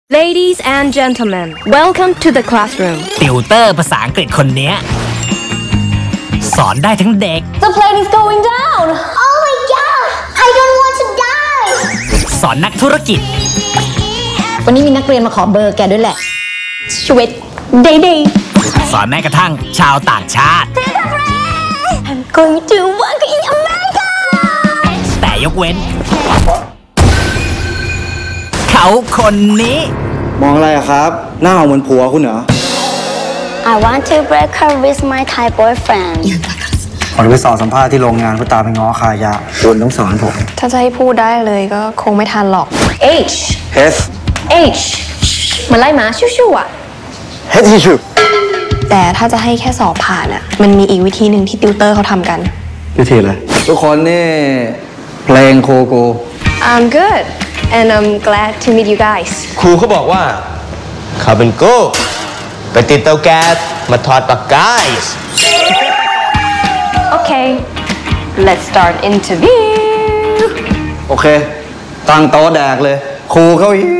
Ladies and gentlemen, welcome to the classroom. ติวเตอร์ภาษาอังกฤษคนนี้สอนได้ทั้งเด็ก The plane is going down. Oh my god! I don't want to die. สอนนักธุรกิจวันนี้มีนักเรียนมาขอเบอร์แกด้วยแหละชีวิต day สอนแม้กระทั่งชาวต่างชาติ I'm going to work in America. แต่ยกเว้น เขาคนนี้มองอะไรอะครับ หน้าเหมือนผัวคุณเหรอ I want to break her with my Thai boyfriend. ผมไปสอบสัมภาษณ์ที่โรงงานเพื่อตามไปง้อคายาคุณต้องสอนผมถ้าจะให้พูดได้เลยก็คงไม่ทันหรอก H H H เหมือนไล่หมาชู่ๆอ่ะ H ที่ชื่อแต่ถ้าจะให้แค่สอบผ่านอ่ะมันมีอีกวิธีหนึ่งที่ติวเตอร์เขาทำกันวิธีอะไรทุกคนนี่เพลงโคโก I'm good and I'm glad to meet you guys ครูเขาบอกว่าเขาเป็นโก้ไปติดเตาแก๊สมาทอดปากกาย Okay let's start interview โอเค ตั้งโต๊ะแดกเลย ครูเขาอี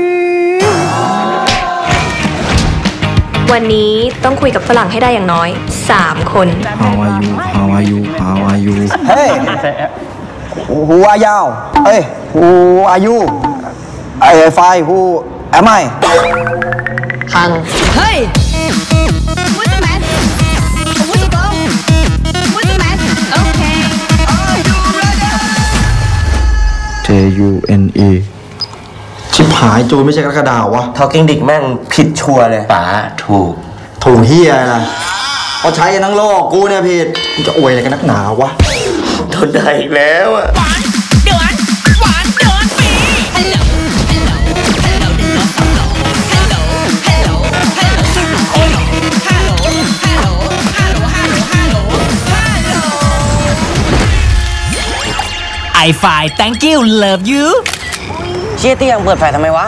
วันนี้ต้องคุยกับฝรั่งให้ได้อย่างน้อย3 คน How are you Hey Who are you เอ้ย Who are you I find Who am I พัง What's the matter? What's the problem? What's the matter? Okay. Are you ready? June ชิบหายจูนไม่ใช่กรกฎาวะทอกิ้งดิกแม่งผิดชัวร์เลยป๋าถูกถูกเฮียอะไรเขาใช้กันทั้งโลกกูเนี่ยผิดมึงจะอวยอะไรกันนักหนาวะทนได้อีกแล้วอะ I find thank you love you เชี่ยเตี้ยงเปิดไฟทำไมวะ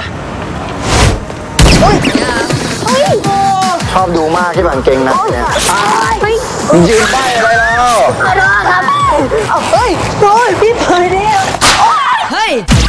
ชอบดูมากที่บันเก่งนะเนี่ยมึงยืนป้ายอะไรแล้วขอโทษครับ Hey!